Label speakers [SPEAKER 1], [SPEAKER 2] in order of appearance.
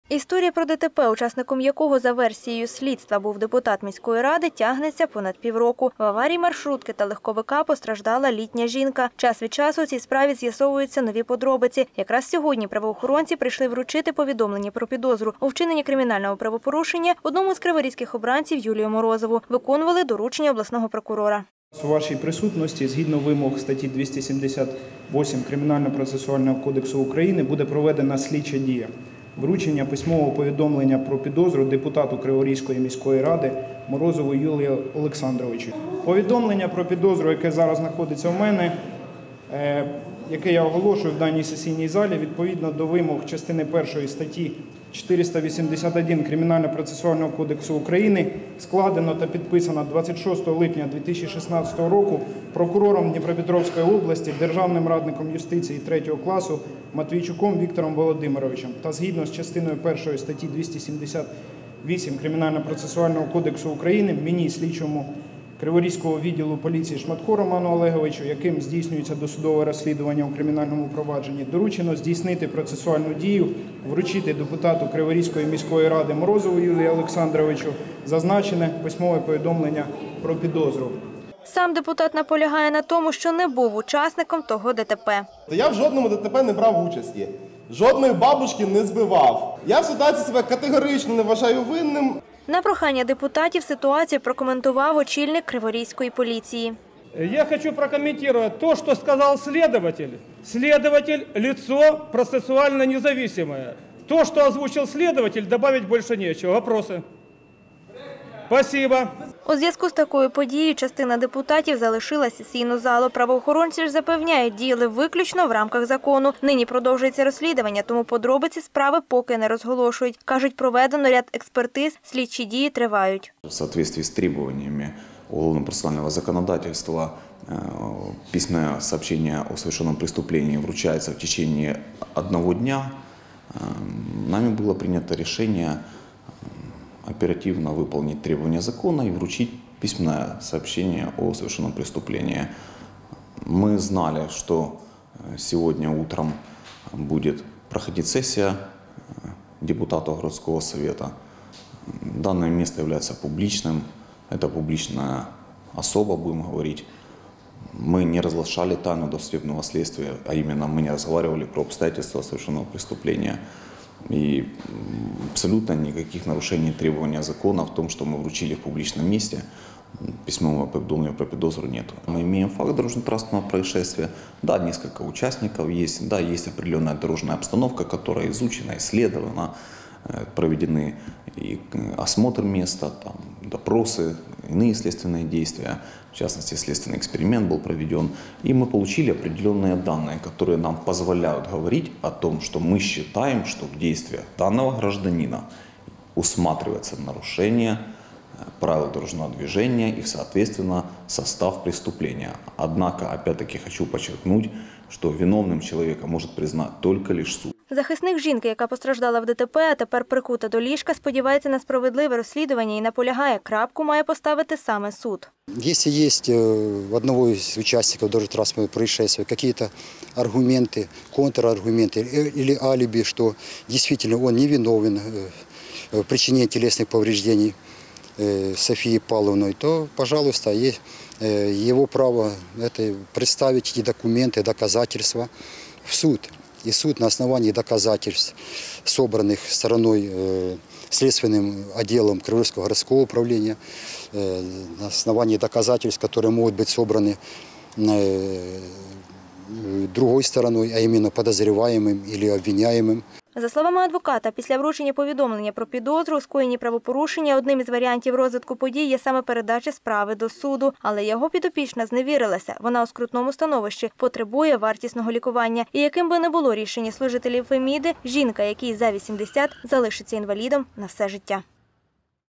[SPEAKER 1] Історія про ДТП, учасником якого за версією слідства був депутат міської ради, тягнеться понад півроку. В аварії маршрутки та легковика постраждала літня жінка. Час від часу у цій справі з'ясовуються нові подробиці. Якраз сьогодні правоохоронці прийшли вручити повідомлення про підозру у вчиненні кримінального правопорушення одному з криворізьких обранців Юлію Морозову. Виконували доручення обласного прокурора.
[SPEAKER 2] У вашій присутності, згідно вимог статті 278 Кримінально-процесуального кодексу України, буде проведена слідча дія. Вручення письмового повідомлення про підозру депутату Криворізької міської ради Морозову Юлію Олександровичу. Повідомлення про підозру, яке зараз знаходиться в мене, яке я оголошую в даній сесійній залі, відповідно до вимог частини 1 статті 481 Кримінально-процесуального кодексу України, складено та підписано 26 липня 2016 року прокурором Дніпропетровської області, державним радником юстиції 3 класу Матвійчуком Віктором Володимировичем та згідно з частиною 1 статті 278 Кримінально-процесуального кодексу України мені, слідчому Криворізького відділу поліції Шматко Роману Олеговичу, яким здійснюється досудове розслідування у кримінальному провадженні, доручено здійснити процесуальну дію, вручити депутату Криворізької міської ради Морозову Юлію Олександровичу зазначене письмове повідомлення про підозру.
[SPEAKER 1] Сам депутат наполягає на тому, що не був учасником того ДТП.
[SPEAKER 3] Я в жодному ДТП не брав участі, жодної бабушки не збивав. Я в ситуації себе категорично не вважаю винним.
[SPEAKER 1] На прохання депутатів ситуацію прокоментував очільник Криворізької поліції.
[SPEAKER 4] Я хочу прокомментировать то, что сказал следователь. Следователь – лицо процессуально независимое. То, что озвучил следователь, добавить больше нечего. Вопросы? Спасибо.
[SPEAKER 1] У зв'язку з такою подією частина депутатів залишила сесійну залу. Правоохоронці ж запевняють, діяли виключно в рамках закону. Нині продовжується розслідування, тому подробиці справи поки не розголошують. Кажуть, проведено ряд експертиз, слідчі дії тривають.
[SPEAKER 5] В соответствии с требованиями уголовно-процессуального законодательства письменное сообщение о совершенном преступлении вручается в течение 1 дня. Нами было принято решение оперативно выполнить требования закона и вручить письменное сообщение о совершенном преступлении. Мы знали, что сегодня утром будет проходить сессия депутатов городского совета. Данное место является публичным. Это публичная особа, будем говорить. Мы не разглашали тайну досудебного следствия, а именно мы не разговаривали про обстоятельства совершенного преступления. И абсолютно никаких нарушений требования закона в том, что мы вручили в публичном месте, письмового поведомления про підозру нет. Мы имеем факт дорожно-транспортного происшествия. Да, несколько участников есть, да, есть определенная дорожная обстановка, которая изучена, исследована, проведены и осмотр места, там, допросы, иные следственные действия. В частности, следственный эксперимент был проведен. И мы получили определенные данные, которые нам позволяют говорить о том, что мы считаем, что в действиях данного гражданина усматривается нарушение правил дорожного движения и, соответственно, состав преступления. Однако, опять-таки, хочу подчеркнуть, что виновным человека может признать только лишь суд.
[SPEAKER 1] Захисник жінки, яка постраждала в ДТП, а тепер прикута до ліжка, сподівається на справедливе розслідування і наполягає, крапку має поставити саме суд.
[SPEAKER 6] Если есть у одного из участников дорожно-транспортного происшествия какие-то аргументы, контраргументы или алиби, что действительно он не виновен в причинении телесных повреждений Софии Павловной, то, пожалуйста, есть его право представить эти документы, доказательства в суд. И суд на основании доказательств, собранных стороной следственным отделом Криворізького городского управления, на основании доказательств, которые могут быть собраны другой стороной, а именно подозреваемым или обвиняемым.
[SPEAKER 1] За словами адвоката, після вручення повідомлення про підозру у скоєнні правопорушення одним із варіантів розвитку подій є саме передача справи до суду. Але його підопічна зневірилася. Вона у скрутному становищі, потребує вартісного лікування. І яким би не було рішення служителів Феміди, жінка, якій за 80, залишиться інвалідом на все життя.